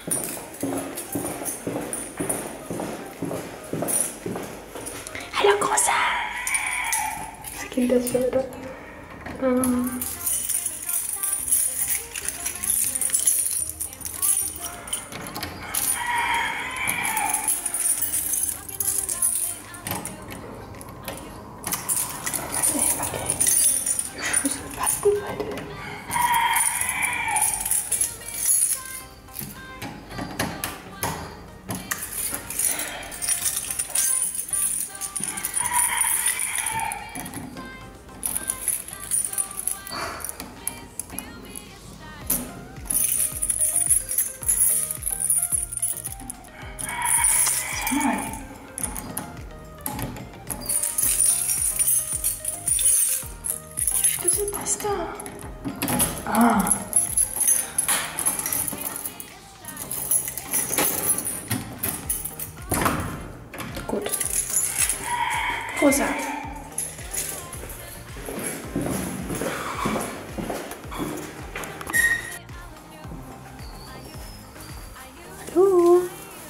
Hallo, Großer. Was geht das schon wieder? Schlüsselpasta. Ah. Gut. Rosa. Hallo.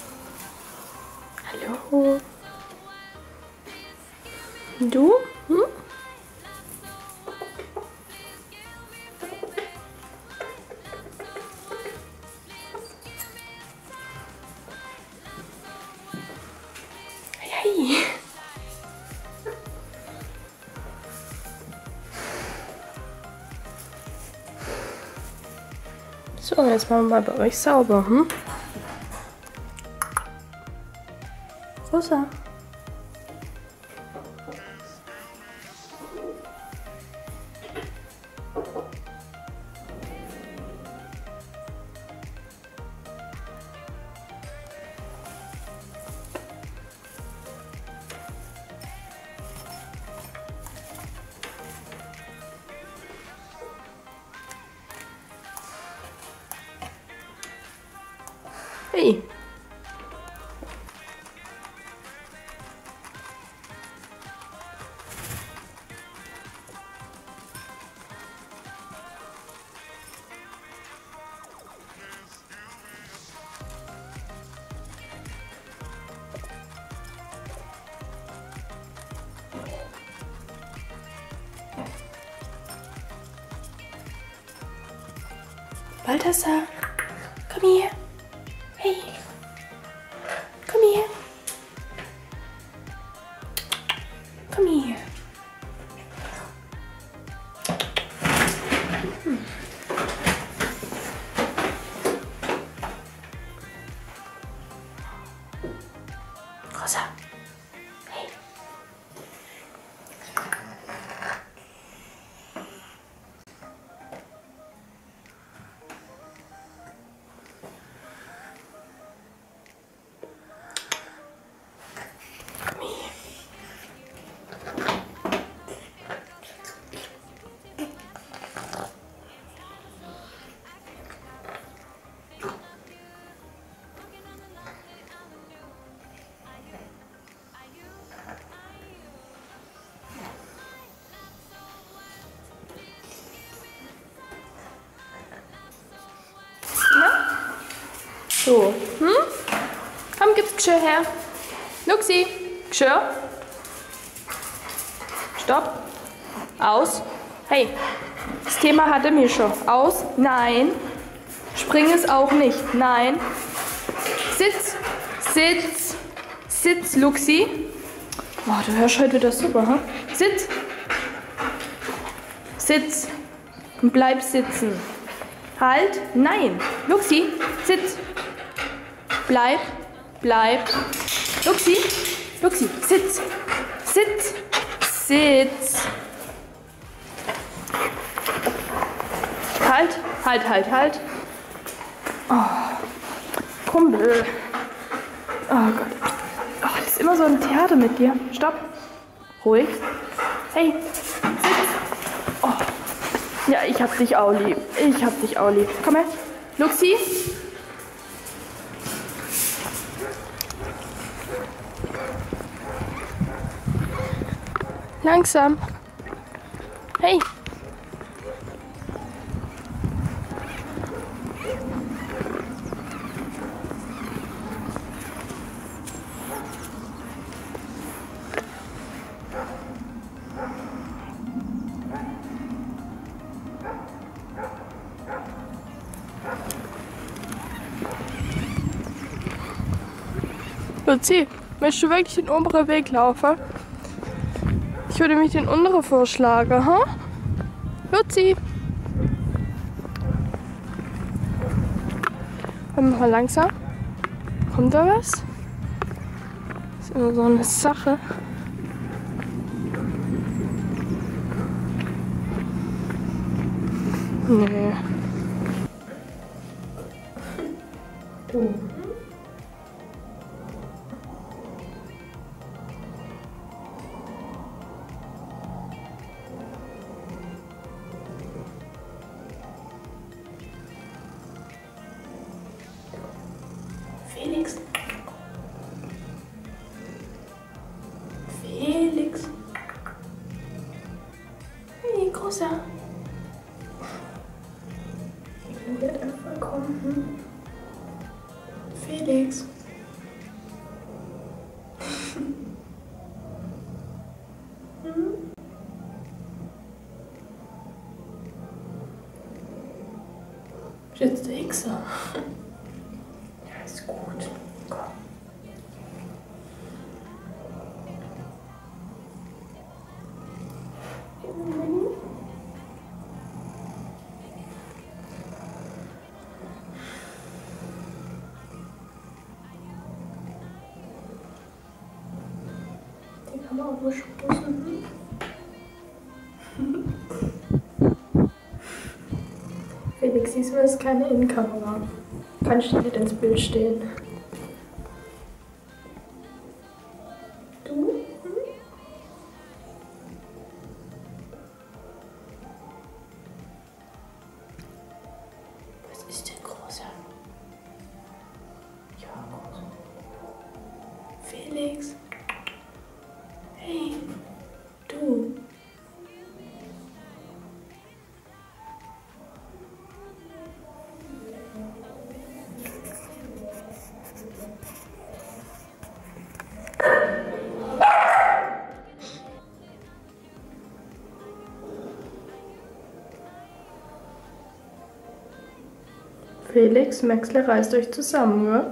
Hallo. Du? Hm? Hey. So, jetzt machen wir mal bei euch sauber, hm? Rosa. Hey. Balthasar, komm hier. Hey, komm hier. Komm hier. Rosa. Hey. So, Komm, gib's Geschirr her. Luxi, Geschirr. Stopp. Aus. Hey, das Thema hatte mir schon. Aus. Nein. Spring es auch nicht. Nein. Sitz. Sitz. Sitz, Luxi. Oh, du hörst heute wieder super, hm? Sitz. Sitz. Und bleib sitzen. Halt. Nein. Luxi, sitz. Bleib. Bleib. Luxi. Luxi, sitz. Sitz. Sitz. Halt. Halt, halt, halt. Oh. Kumpel. Oh Gott. Oh, das ist immer so ein Theater mit dir. Stopp. Ruhig. Hey. Sitz. Oh. Ja, ich hab dich auch lieb. Ich hab dich auch lieb. Komm her. Luxi. Langsam. Hey. Luzi, möchtest du wirklich den oberen Weg laufen? Ich würde mich den unteren vorschlagen, ha? Luzi! Komm mal langsam. Kommt da was? Das ist immer so eine Sache. Nee. Du. Felix. Felix. Hey, Großer. Ich werde einfach kommen. Felix. Jetzt der Hexer. Ja, ist gut. Komm. Den kann man auch nur stoßen. Felix, siehst du, das ist keine Innenkamera. Kann ich dir nicht ins Bild stehen? Du? Was ist denn, Großer? Ja, Großer. Felix? Hey, du? Felix, Maxler reißt euch zusammen, ja?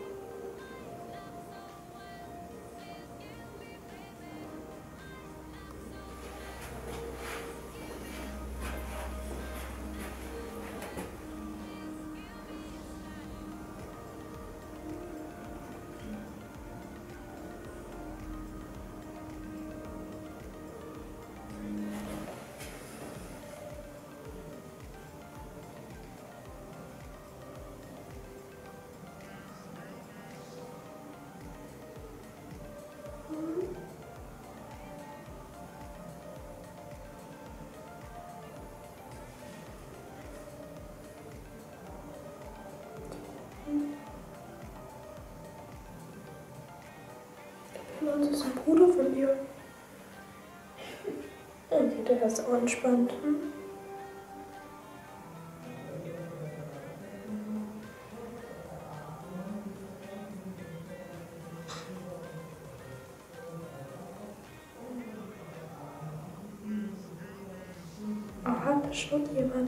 Das ist ein Bruder von mir. Und der ist auch entspannt. Aha, da schaut jemand.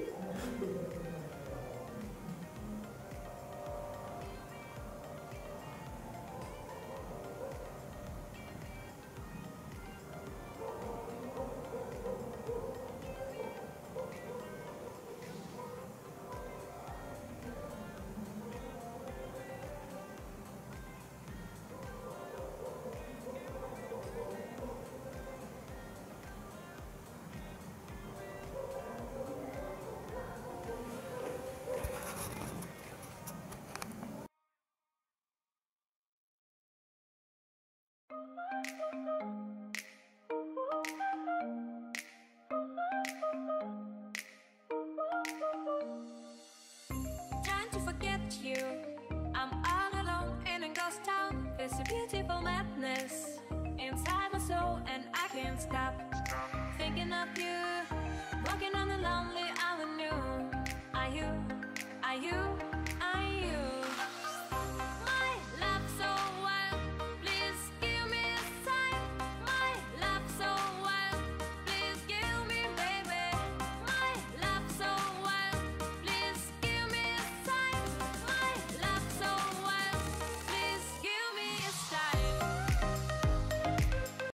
Trying to forget you, I'm all alone in a ghost town. There's a beautiful madness inside my soul, and I can't stop thinking of you, walking on the lonely